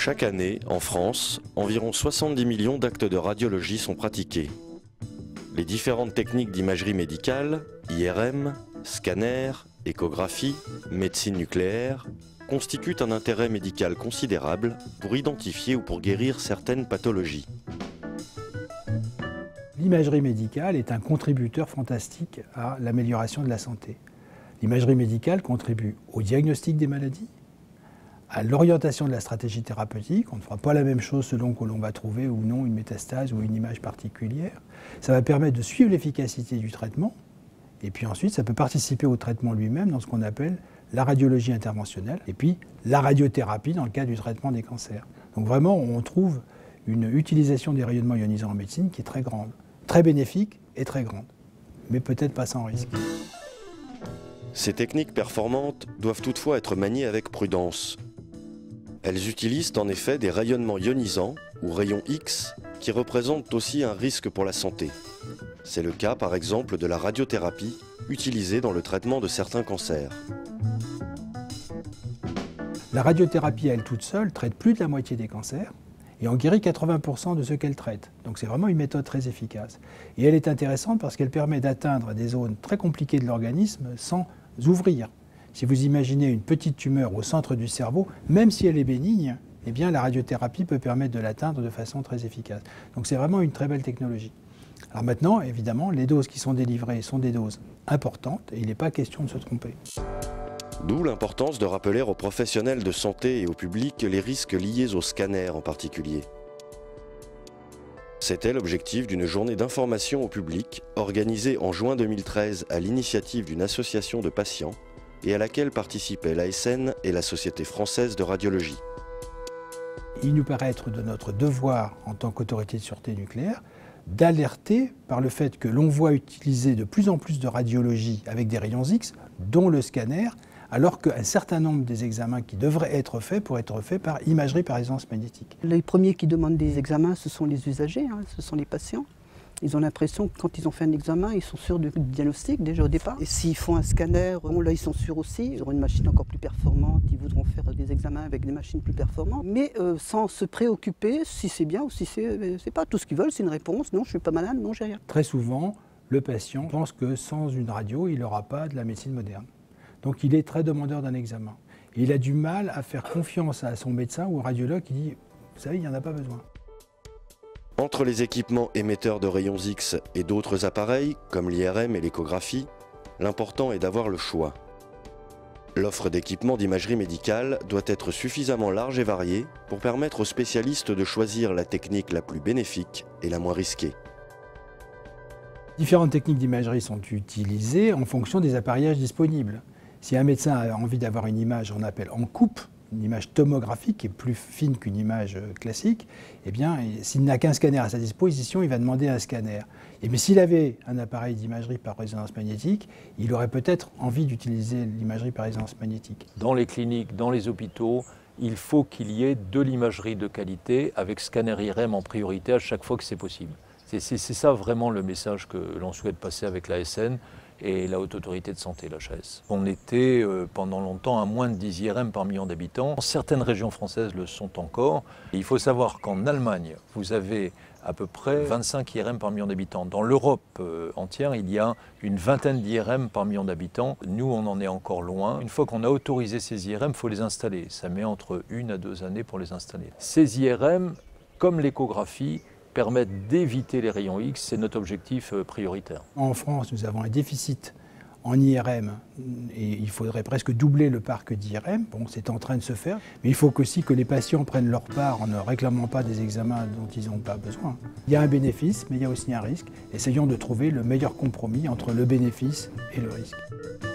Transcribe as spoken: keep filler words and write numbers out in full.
Chaque année, en France, environ soixante-dix millions d'actes de radiologie sont pratiqués. Les différentes techniques d'imagerie médicale, I R M, scanner, échographie, médecine nucléaire, constituent un intérêt médical considérable pour identifier ou pour guérir certaines pathologies. L'imagerie médicale est un contributeur fantastique à l'amélioration de la santé. L'imagerie médicale contribue au diagnostic des maladies, à l'orientation de la stratégie thérapeutique. On ne fera pas la même chose selon que l'on va trouver ou non une métastase ou une image particulière. Ça va permettre de suivre l'efficacité du traitement. Et puis ensuite, ça peut participer au traitement lui-même dans ce qu'on appelle la radiologie interventionnelle et puis la radiothérapie dans le cas du traitement des cancers. Donc vraiment, on trouve une utilisation des rayonnements ionisants en médecine qui est très grande, très bénéfique et très grande, mais peut-être pas sans risque. Ces techniques performantes doivent toutefois être maniées avec prudence. Elles utilisent en effet des rayonnements ionisants ou rayons X qui représentent aussi un risque pour la santé. C'est le cas par exemple de la radiothérapie utilisée dans le traitement de certains cancers. La radiothérapie, elle toute seule, traite plus de la moitié des cancers et en guérit quatre-vingts pour cent de ceux qu'elle traite. Donc c'est vraiment une méthode très efficace. Et elle est intéressante parce qu'elle permet d'atteindre des zones très compliquées de l'organisme sans ouvrir. Si vous imaginez une petite tumeur au centre du cerveau, même si elle est bénigne, eh bien la radiothérapie peut permettre de l'atteindre de façon très efficace. Donc c'est vraiment une très belle technologie. Alors maintenant, évidemment, les doses qui sont délivrées sont des doses importantes et il n'est pas question de se tromper. D'où l'importance de rappeler aux professionnels de santé et au public les risques liés au scanner en particulier. C'était l'objectif d'une journée d'information au public organisée en juin deux mille treize à l'initiative d'une association de patients et à laquelle participaient l'A S N et la Société française de radiologie. Il nous paraît être de notre devoir en tant qu'autorité de sûreté nucléaire d'alerter par le fait que l'on voit utiliser de plus en plus de radiologie avec des rayons X, dont le scanner, alors qu'un certain nombre des examens qui devraient être faits pourraient être faits par imagerie par résonance magnétique. Les premiers qui demandent des examens, ce sont les usagers, hein, ce sont les patients. Ils ont l'impression que quand ils ont fait un examen, ils sont sûrs du diagnostic déjà au départ. Et s'ils font un scanner, bon, là ils sont sûrs aussi. Ils auront une machine encore plus performante, ils voudront faire des examens avec des machines plus performantes. Mais euh, sans se préoccuper si c'est bien ou si c'est c'est pas. Tout ce qu'ils veulent, c'est une réponse. Non, je suis pas malade, non, j'ai rien. Très souvent, le patient pense que sans une radio, il n'aura pas de la médecine moderne. Donc il est très demandeur d'un examen. Et il a du mal à faire confiance à son médecin ou au radiologue qui dit « vous savez, il n'y en a pas besoin ». Entre les équipements émetteurs de rayons X et d'autres appareils, comme l'I R M et l'échographie, l'important est d'avoir le choix. L'offre d'équipements d'imagerie médicale doit être suffisamment large et variée pour permettre aux spécialistes de choisir la technique la plus bénéfique et la moins risquée. Différentes techniques d'imagerie sont utilisées en fonction des appareillages disponibles. Si un médecin a envie d'avoir une image, on appelle en coupe, une image tomographique qui est plus fine qu'une image classique, eh bien, s'il n'a qu'un scanner à sa disposition, il va demander un scanner. Et mais s'il avait un appareil d'imagerie par résonance magnétique, il aurait peut-être envie d'utiliser l'imagerie par résonance magnétique. Dans les cliniques, dans les hôpitaux, il faut qu'il y ait de l'imagerie de qualité avec scanner I R M en priorité à chaque fois que c'est possible. C'est ça vraiment le message que l'on souhaite passer avec l'A S N et la Haute Autorité de Santé, l'H A S. On était euh, pendant longtemps à moins de dix I R M par million d'habitants. Certaines régions françaises le sont encore. Et il faut savoir qu'en Allemagne, vous avez à peu près vingt-cinq I R M par million d'habitants. Dans l'Europe euh, entière, il y a une vingtaine d'I R M par million d'habitants. Nous, on en est encore loin. Une fois qu'on a autorisé ces I R M, il faut les installer. Ça met entre une à deux années pour les installer. Ces I R M, comme l'échographie, permettent d'éviter les rayons X, c'est notre objectif prioritaire. En France, nous avons un déficit en I R M et il faudrait presque doubler le parc d'I R M. Bon, c'est en train de se faire, mais il faut aussi que les patients prennent leur part en ne réclamant pas des examens dont ils n'ont pas besoin. Il y a un bénéfice, mais il y a aussi un risque. Essayons de trouver le meilleur compromis entre le bénéfice et le risque.